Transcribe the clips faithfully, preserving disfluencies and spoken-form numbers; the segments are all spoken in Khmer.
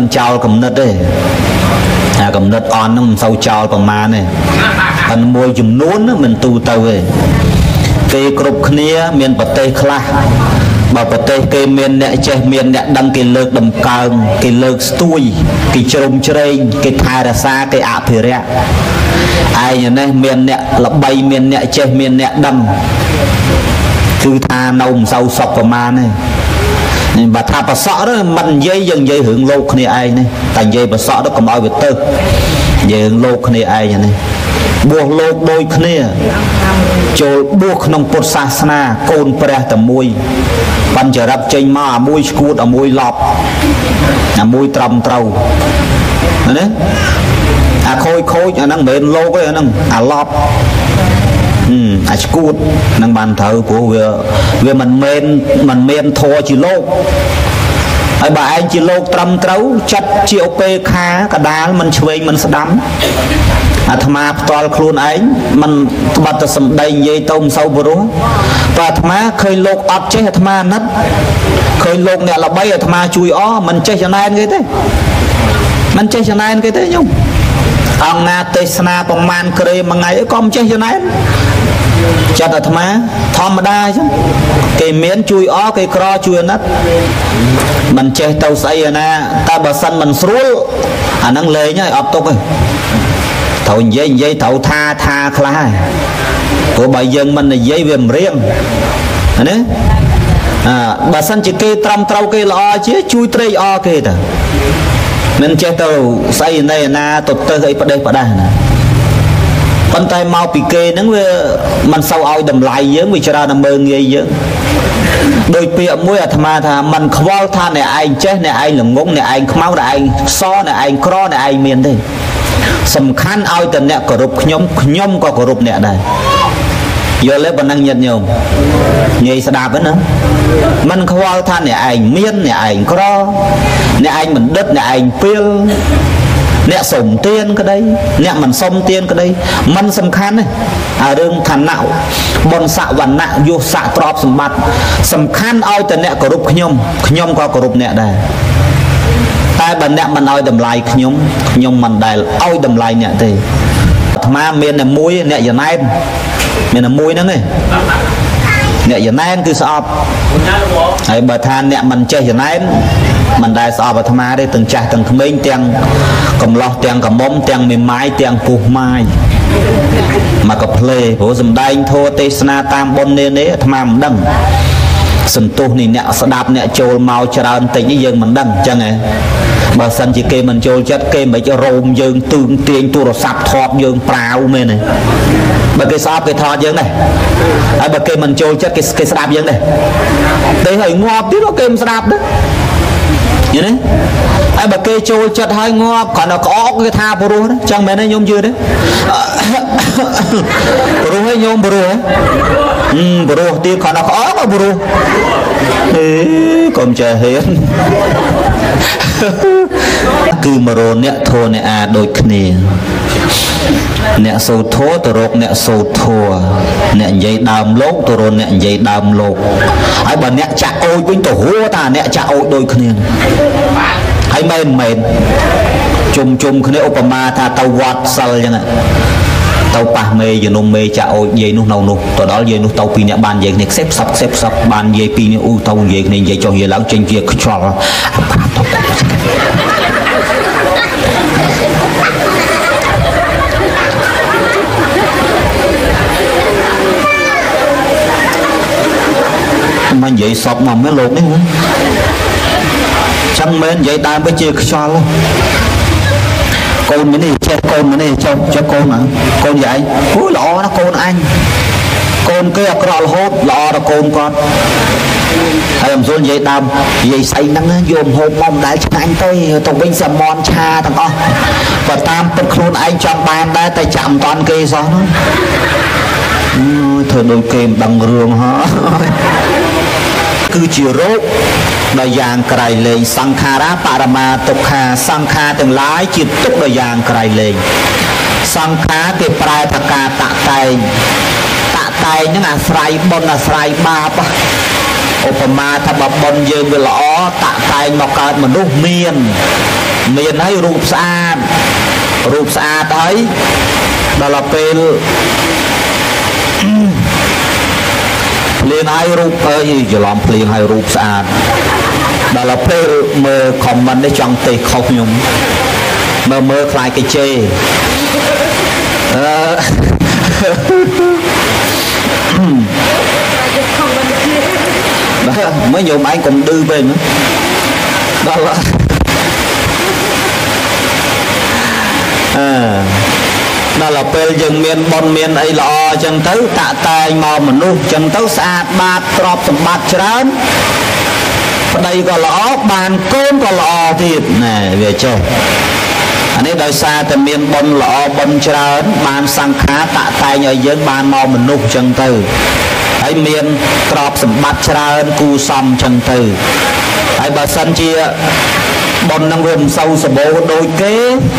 mình chào cầm nứt đấy à cầm nứt on nó mình sâu chào bằng má này anh môi chùm nón mình tu tàu về cái cục kia miền bắc tây khla bảo bắc tây cái miền nẹt che miền nẹt đăng cái lược đầm càng cái lược tui cái trôm chơi cái thai ra xa cái áp thì ra ai như này miền nẹt là bay miền nẹt che miền nẹt đầm cứ tha nông sâu sọc của ma này bà tha bà sợ đó mình dây dần dây hưởng lô này ai này tại dây bà sợ đó còn bao việc tư dây hưởng lô này ai này buộc lô đôi kia cho buộc nông bột sa na côn pre tầm môi ban giờ đập trên mà môi cút ở môi lọp à môi trầm trâu đấy à khôi khôi à năng bền lô cái năng à lọp ừ à cút năng bàn thờ của về về mình men mình men thua chỉ lô ai bà anh chỉ lô trầm trâu chặt triệu pe khá cả đá mình chơi mình sẽ đắm à tham à toàn khuôn ấy mình bắt đầu sầm đầy dây tôm sâu bờ rú và tham à khơi lộc ấp chế tham à nát khơi lộc nè là bay ở tham à chui ó mình chơi cho nay cái thế mình chơi cho nay cái thế nhung ông na tây sana bằng man kề mà ngày ấy con chơi cho nay cho là tham à thom đa chứ cái miếng chui ó cái cro chui nát mình chơi tàu say nè ta bờ sân mình xuống à năng lệ nhá ấp tục rồi thầu dây dây thầu tha tha khla của bà dân mình là dây viêm riêng đấy à bà sân chỉ kê trăm trâu kê lo chứ chui trây o kê ta nên che tàu xây này na tụt tơ ấy bắt đây bắt đây nè con tay mau bị kê nó mình sau ao đầm lại dưỡng vì cho ra nằm mơ nghề dưỡng đôi bịa mũi à tham thà mình khâu tha này anh chết này anh làm ngỗng này anh máu này anh so này anh cro này anh miền đây sầm khăn ao tận nẹt cổ rụp nhom nhom có cổ rụp nẹt này giờ lấy bản năng nhận nhom nhảy sẽ đạp nữa mình khâu than này anh miên này anh cro này anh mình đất này anh piêu nẹt sủng tiên cái đây nẹt mình sông tiên cái đây mình sầm khăn này à đương thằng nạo bồn sạ vằn nạo vô sạ trọp sầm bát sầm khăn ao tận nẹt cổ rụp nhom nhom có cổ rụp nẹt này tai bản nẹt mình ao đầm lại nhom nhom mình đại ao đầm lại nẹt thì mà miền là muối nẹt giờ nay miền là muối nữa này nẹt giờ nay cứ sọp ấy bà than nẹt mình chơi giờ nay mình đại sọp và tham á đây từng chặt từng mấy tiếng cầm lọ tiếng cầm bom tiếng mềm mái tiếng phù mai mà có play bố dùm đây thua tê na tam bon nê nế tham á mình đằng sân tu này nẹt sẽ đạp nẹt trôi màu cho ra tình như dân mình đằng chẳng này bà sân chỉ kê mình trôi chất kê mấy cho rôm dân tương tiền tu rồi sạp thọp dân prao mê này bà kê sọp kê thọt dân này à, bà kê mình trôi chất kê kê sạp dân này đây hơi ngọt tí nó kê mình sạp đó vậy đấy ai bà kê trôi chất hơi ngọt còn nó có cái tha bồ đó chẳng mẹ này nhôm chưa đấy bồ hay nhôm bồ ừ bồ tiên còn nó có mà bồ còn chờ hết cứ mà rồi nẹt thua nẹt à đôi kia nẹt sâu thua từ rốt nẹt sâu thua nẹt dây đàm lốp từ rồi nẹt dây đàm lốp ai bà nẹt chạ ôi bên tổ hua ta nẹt chạ ôi đôi kia hay mền mền chùm chùm cái Obama tha tàu quạt sal như này tàu pa mê giờ nông mê chạ ôi dây nung nâu nung từ đó dây nung tàu pi nẹt bàn dây này xếp sập xếp sập bàn dây pi nẹt u tàu dây này dây cho dây lão trên kia cho mà vậy sọp mà mới lột đấy chẳng men vậy đam với chia cho luôn con mới đi che con mới đi cho cho con mà con vậy cuối lọ nó con anh con kia cọ hốt lọ là con con hay làm rồi vậy đam vậy say nắng dồn hộp mong đại cho anh tôi tụi binh sầm mòn cha thằng con và tam bật khuôn anh trong bàn đã tay chạm toàn kê gió nó thôi đôi kềm bằng rường hả cứ chiều rốt đòi giang cày lên sang kha ra parama tục kha sang kha từng lái chỉ tục đòi giang cày lên sang kha cái prai thà ca tạ tay tạ tay những à sài bon là sài ba pa Obama thà bập bon dương về lõ tạ tay mọc cả mình đúc miên miền hay rụp xa rụp xa đấy đó làពេលliền hai rụp ơi giờ làm liền hai rụp xa đó làពេលmơ comment để chọn tê khóc nhung mơ mơ khai cái chê đó, mới nhiều anh cũng đưa về nữa đó là à, đó làពេលយើងមានបនមានអីល្អចឹងទៅតាក់តែងមកមនុស្សចឹងទៅស្អាតបាតទ្រព្យសម្បត្តិច្រើនប្តីក៏ល្អបានកូនក៏ល្អទៀតណែវាចេះអានេះដោយសារតែមានបនល្អបនច្រើនបានសង្ខារតាក់តែងឲ្យយើងបានមកមនុស្សចឹងទៅហើយមានទ្រព្យសម្បត្តិច្រើនគូសំចឹងទៅហើយបើសិនជាបននឹងវាមិនសូវសម្បូរដូចគេ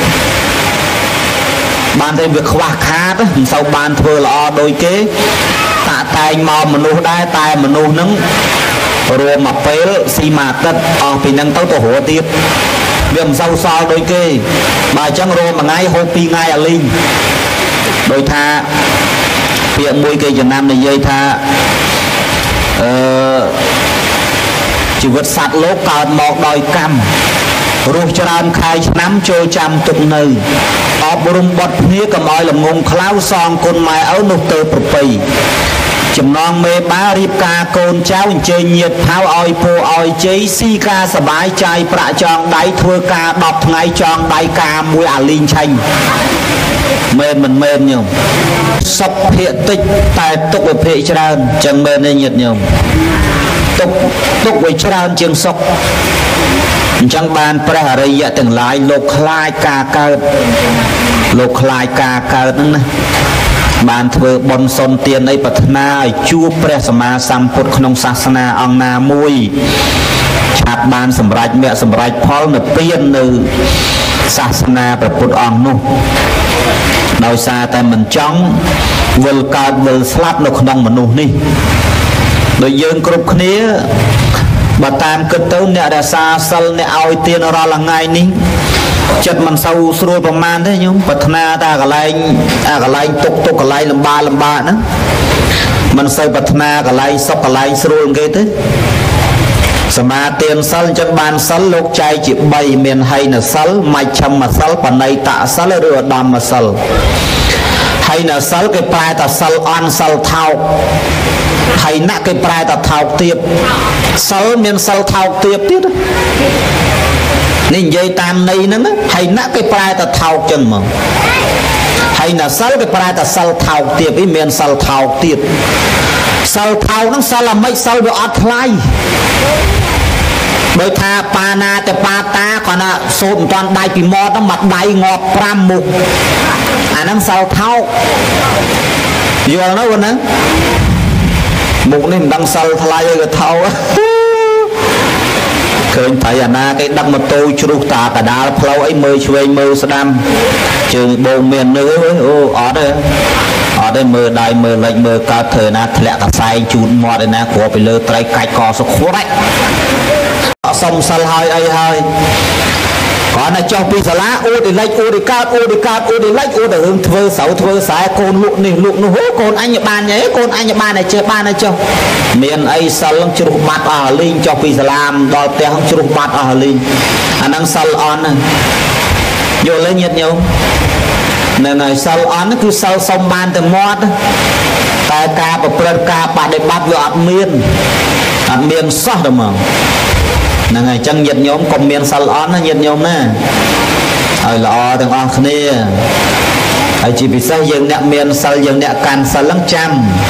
បានតែវាខ្វះខាតមិនសូវបានធ្វើល្អដូចគេតាក់តែងមកមនុស្សដែរតែមនុស្សនឹងរួមមកពេលស៊ីមួយអាទិត្យអស់ពីនឹងទៅទៅរស់ទៀតវាមិនសូវសល់ដូចគេបើអញ្ចឹងរួមមួយថ្ងៃហូបពីរថ្ងៃអលីងដោយថាពាក្យមួយគេចំណាំនិយាយថាអឺជីវិតសត្វលោកកើតមកដោយកម្មរស់ច្រើនខែឆ្នាំចូលចាំទុកនៅអប់រំបត់គ្នាកុំឲ្យល្ងងខ្លៅសងគុណម៉ែឪនោះទៅប្រពៃចំណងមេបារៀបការកូនចៅអញ្ជើញញាតិផៅឲ្យពូឲ្យជ័យស៊ីការសបាយចាយប្រាក់ចងដៃធ្វើការដប់ថ្ងៃចងដៃការមួយអាលីងឆាញ់មែនមិនមែនញោមសុខភាកតិចតែទុកវិភាកច្រើនចឹងមែនទេញាតិញោមទុកទុកវាច្រើនជាងសុខអញ្ចឹងបានព្រះអរិយទាំងឡាយលោកខ្លាចការកើតលោកខ្លាចការកើតហ្នឹងណាបានធ្វើបុណ្យសុនទានអីប្រាថ្នាឲ្យជួបព្រះសម្មាសម្ពុទ្ធក្នុងសាសនាអង្គណាមួយឆាប់បានសម្រេចមគ្គសម្រេចផលនិព្វាននៅសាសនាព្រះពុទ្ធអង្គនោះដោយសារតែមិនចង់វិលកើតវិលស្លាប់នៅក្នុងមនុស្សនេះដោយយើងគ្រប់គ្នាបើតាមគិតទៅអ្នករសាសិលអ្នកឲ្យទានរាល់ថ្ងៃនេះចិត្តមិនសូវស្រួលប្រមាណទេញោមប្រាថ្នាតែកន្លែងអាកន្លែងទុកទុកកន្លែងលំបាលំបាហ្នឹងមិនសូវប្រាថ្នាកន្លែងសុខកន្លែងស្រួលគេទេសមាទានសិលអញ្ចឹងបានសិលលោកចែកជាបីមានហីនសិលមជ្ឈិមសិលបណៃតសិលឬឧត្តមសិលហីនសិលគេប្រែថាសិលអន់សិលថោកហើយណាក់គេប្រែថាថោកទៀតសិលមានសិលថោកទៀតទៀតនេះនិយាយតាមន័យហ្នឹងហើយណាក់គេប្រែថាថោកចឹងហ្មងហើយណាសិលគេប្រែថាសិលថោកទៀតវាមានសិលថោកទៀតសិលថោកហ្នឹងសិលអាម៉េចសិលវាអត់ថ្លៃដោយថាបាណាតែបាតាគាត់ណាសូត្រមិនតាន់ដៃពីមាត់ហ្នឹងមកដៃងាប់ប្រាំមុខអាហ្នឹងសិលថោកយល់នៅហ្នឹងមុខនេះមិនដឹងសិលថ្លៃឲ្យក៏ថោកឃើញថៃអាណាគេដឹកម៉ូតូជ្រុះតាកដាលផ្លូវអីមើលឆ្វេងមើលស្ដាំជើងបងមាននឿអូអត់ទេអត់ទេមើលដៃមើលលិចមើលកើតធ្វើណាធ្លាក់កសែងជូនមាត់ឯណាគ្រាប់ពីលើត្រីកាច់កសុខ្វាច់សុំសិលហើយអីហើយគាត់ណាចុះពីសាលាអ៊ូឌីលិចអ៊ូឌីកើតអ៊ូឌីកើតអ៊ូឌីលិចអ៊ូតែរឿងធ្វើស្រូវធ្វើខ្សែកូនលក់នេះលក់នោះហូកូនអញបានទេកូនអញបានតែចេះបានតែចុះមានអីសិលជ្រុះបាត់អស់លីងចុះពីសាលាដល់ផ្ទះជ្រុះបាត់អស់លីងអាហ្នឹងសិលអន់ហ្នឹងយល់ទេញាតិញោមនៅនៅសិលអន់គឺសិលសុំបានតែមាត់តែការប្រព្រឹត្តការបដិបត្តិវាអត់មានអត់មានសោះទេហ្មងហ្នឹងហើយអញ្ចឹងញាតិញោមកុំមានសិលអន់ណាញាតិញោមណាឲ្យល្អទាំងអស់គ្នាហើយជាពិសេសយើងអ្នកមានសិលយើងអ្នកកាន់សិលហ្នឹងចាំ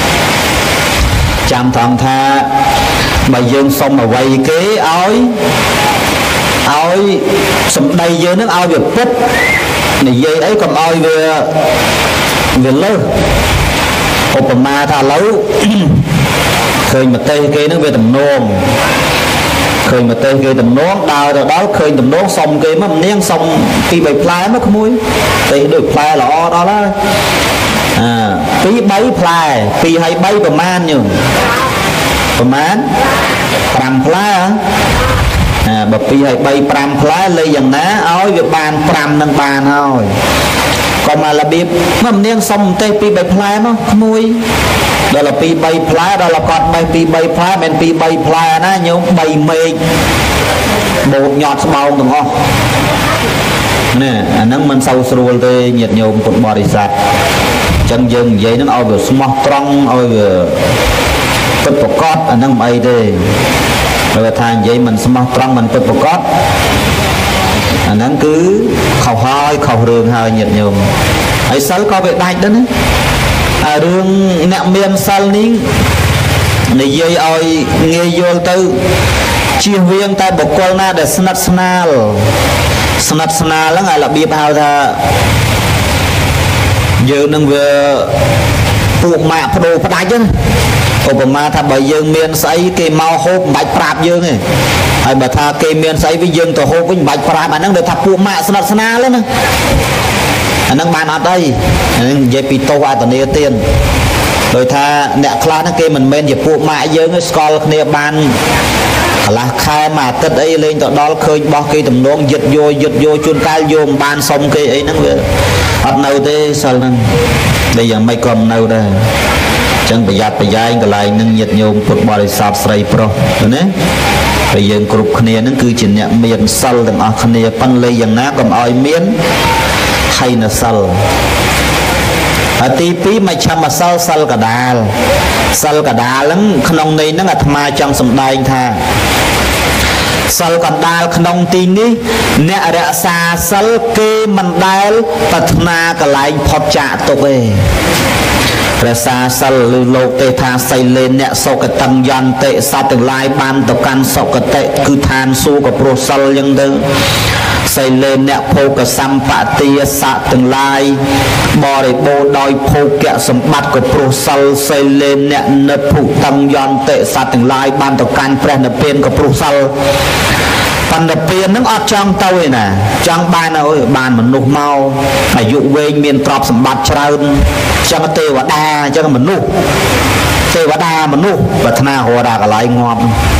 ចាំត្រង់ថាបើយើងសុំអ្វីគេឲ្យឲ្យសម្ដីយើងហ្នឹងឲ្យវាពិតនិយាយអីកុំឲ្យវាវាលើសឧបមាថាឥឡូវឃើញប្រទេសគេហ្នឹងវាទំនងឃើញប្រទេសគេទំនងដើរទៅដល់ឃើញទំនងសុំគេមកម្នាងសុំពីរបីផ្លែមកក្មួយទេដូចផ្លែល្អដល់ហើយអាពីរបីផ្លែពីរហើយបីប្រមាណញោមប្រមាណប្រាំផ្លែបើពីឲ្យបីប្រាំផ្លែលេយ៉ាងណាឲ្យវាបានប្រាំនឹងបានហើយក៏មករបៀបមកនាងសុំទេពីបីផ្លែមកក្មួយដល់ពីបីផ្លែដល់គាត់បីពីបីផ្លែមិនពីបីផ្លែណាញោមបីមេឃបោកញាត់ស្បោងទាំងអស់ណែអាហ្នឹងមិនសូវស្រួលទេញាតិញោមពុទ្ធបរិស័ទអញ្ចឹងយើងនិយាយហ្នឹងឲ្យវាស្មោះត្រង់ឲ្យវាពិតប្រកបអាហ្នឹងមិនអីទេបើថានិយាយមិនស្មោះត្រង់មិនពិតប្រកបអាហ្នឹងគឺខុសហើយខុសរឿងហើយញាតិញោមហើយសិលក៏វាដាច់ដែរណាអារឿងអ្នកមានសិលនេះនិយាយឲ្យងាយយល់ទៅជៀសវាងតែបុគ្គលណាដែលស្និទ្ធស្នាលស្និទ្ធស្នាលហ្នឹងឲ្យរបៀបហៅថាយើងនឹងវាពួកម៉ាក់បដូរផ្ដាច់ហ្នឹងឧបមាថាបើយើងមានស្អីគេមកហូបមិនបាច់ប្រាប់យើងទេហើយបើថាគេមានស្អីវិញយើងទៅហូបវិញមិនបាច់ប្រាប់អាហ្នឹងដូចថាពួកម៉ាក់ស្និទ្ធស្នាលហ្នឹងណាអាហ្នឹងបានអត់អីអាហ្នឹងនិយាយពីទោសអតនីទានដោយថាអ្នកខ្លះហ្នឹងគេមិនមែនជាពួកម៉ាក់យើងទេស្គាល់គ្នាបានកន្លះខែមួយអាទិត្យអីលេងទៅដល់ឃើញបោះគេទំនងយឹតយោយឹតយោជួនកាលយកមិនបានសុំគេអីហ្នឹងវាអត់នៅទេសិលហ្នឹងតែយ៉ាងម៉េចក៏មិននៅដែរចឹងប្រយ័ត្នប្រយែងកន្លែងនឹងញាតិញោមពុទ្ធបរិស័ទស្រីប្រុសណាហើយយើងគ្រប់គ្នានឹងគឺជាអ្នកមានសិលទាំងអស់គ្នាប៉ុន្តែយ៉ាងណាកុំឲ្យមានហីនសិលហើយទីពីរមជ្ឈមសិលសិលកដាលសិលកដាលហ្នឹងក្នុងន័យហ្នឹងអាត្មាចង់សម្ដែងថាសិលកណ្ដាលក្នុងទីនេះអ្នករក្សាសិលគេមិនដែលប្រាថ្នាកន្លែងផុតចាកទុកទេរក្សាសិលឬលោកទេថាសីលេអ្នកសុគតੰយន្តិសត្វទាំងឡាយបានទៅកាន់សុគតិគឺឋានសួគ៌ក៏ព្រោះសិលយ៉ាងទៅសីលេអ្នកភោគសម្បទាសត្វទាំងឡាយបរិបូរដោយភោគៈសម្បត្តិក៏ព្រោះសិលសីលេអ្នកនិព្ភុតੰយន្តិសត្វទាំងឡាយបានទៅកាន់ព្រះនិព្វានក៏ព្រោះសិលបណ្ឌពាននឹងអត់ចង់ទៅឯណាចង់បានអើយបានមនុស្សមកអាយុវែងមានទ្រព្យសម្បត្តិច្រើនចឹងទេវតាចឹងមនុស្សទេវតាមនុស្សប្រាថ្នារកដល់កន្លែងងាប់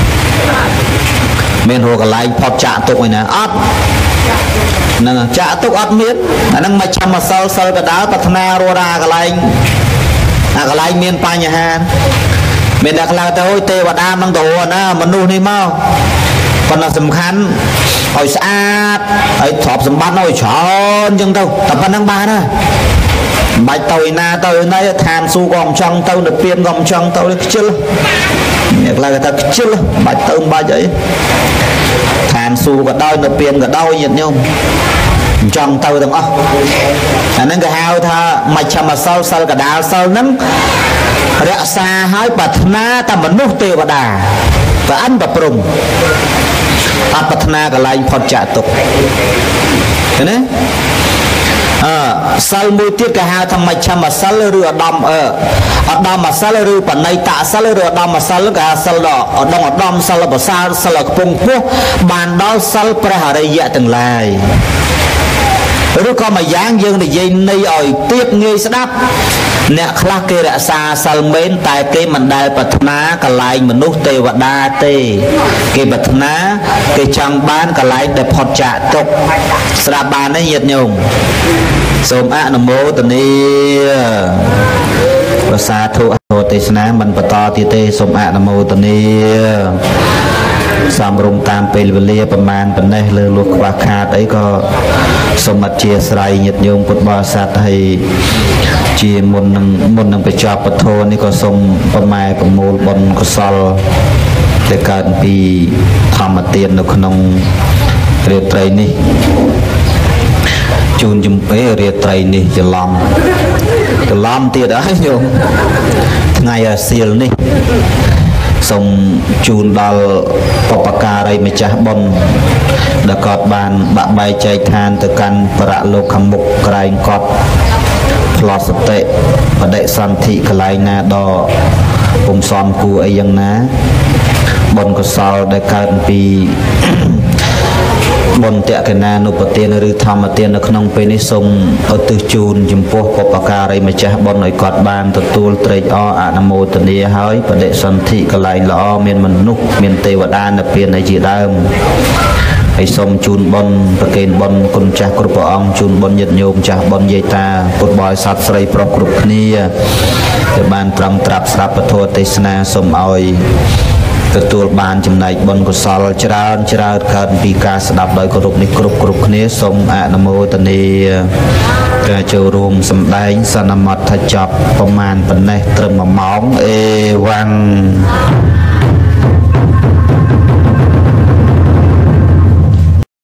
មានរកកន្លែងផុតចាកទុកឯណាអត់ហ្នឹងចាកទុកអត់មានអាហ្នឹងមកចាំមកសិលសិលកដាលប្រាថ្នារកដល់កន្លែងអាកន្លែងមានបញ្ហាមានតែខ្លះទៅទេវតាមិនទៅណាមនុស្សនេះមកប៉ុន្តែសំខាន់ឲ្យស្អាតហើយទ្រព្យសម្បត្តិឲ្យច្រើនអញ្ចឹងទៅតែប៉ុណ្្នឹងបានណាមិនបាច់ទៅឯណាទៅឯណីឋានសួគ៌ក៏មិនចង់ទៅនិព្វានក៏មិនចង់ទៅខ្ជិលអ្នកខ្លះគេថាខ្ជិលមិនបាច់ទៅមិនបាច់អីឋានសួគ៌ក៏ដោយនិព្វានក៏ដោយញាតិញោមមិនចង់ទៅទាំងអស់អាហ្នឹងគេហៅថាមជ្ឈមសិលសិលកដាលសិលហ្នឹងរក្សាឲ្យប្រាថ្នាតែមនុស្សទេវតាប្រអិនប្រព្រំអត់ប្រាថ្នាកន្លែងផុតចាកទុកឃើញទេអឺសិលមួយទៀតគេហៅថាមជ្ឈមសិលឬឧត្តមអឺឧត្តមសិលឬបណៃតសិលឬឧត្តមសិលគេហៅសិលដល់ឧត្តមឧត្តមសិលប្រសើរសិលខ្ពង់ខ្ពស់បានដល់សិលព្រះអរិយៈទាំងឡាយឬក៏មួយយ៉ាងយើងនិយាយន័យឲ្យទៀតងាយស្ដាប់អ្នកខ្លះគេរក្សាសិលមែនតែគេមិនដែលប្រាថ្នាកន្លែងមនុស្សទេវតាទេគេប្រាថ្នាគេចង់បានកន្លែងដែលផុតចាកទុកស្ដាប់បានទេញាតិញោមសូមអនុមោទនាប្រសាធុអនុទេសនាមិនបន្តទៀតទេសូមអនុមោទនាសំរុំតាមពេលវេលាប្រមាណប៉ុណ្ណេះលើលួសខ្វះខាតអីក៏សូមអធិស្ឋានញាតិញោមពុទ្ធបរិស័ទហើយជាមុននឹងមុននឹងបញ្ចប់ពធនេះក៏សូមប្រម៉ែប្រមូលបុណ្យកុសលដែលកើតពីធម្មទាននៅក្នុងរាត្រីនេះជូនជំពេរាត្រីនេះច្រឡំច្រឡំទៀតអើយញោមថ្ងៃអាសៀលនេះសូមជូនដល់បុព្វការីម្ចាស់បុណ្យដែលគាត់បានបាក់បែកចែកឋានទៅកាន់បរលោកខាងមុខក្រែងគាត់ផ្លោះសតិបដិសន្ធិកន្លែងណាដល់ពុំសំគួរអីយ៉ាងណាបុណ្យកុសលដែលកើតពីบนเตะกันนานุปเตียนหรือธรรมเตียนในขนมเป็นนิสมเอาตือจูนจมพวกปปการีมาจ้าบนหน่อยกอดบานตัวตูลเตยอ้ออนุโมทนีหายประเดสันติกลายล้อเมียนมนุษย์เมียนเทวดาในเปลี่ยนในจีดามให้สมจูนบนประเกณฑ์บนคนจ้ากรุปองจูนบนยัดโยมจ้าบนเยตาปุบบอยสัตว์ใส่ปลอกกรุบนี้แต่บานตรังตรับสรับปะโทเตสนาสมออยกระตัวบานจำในบนกุศลจราจราการปีกาสดับโดยกรุบนิกรุบกรุบนี้สมอนุโมทนีกระโจรวมสำได้สนมัตถจับประมาณปันเนตรมมองเอวัง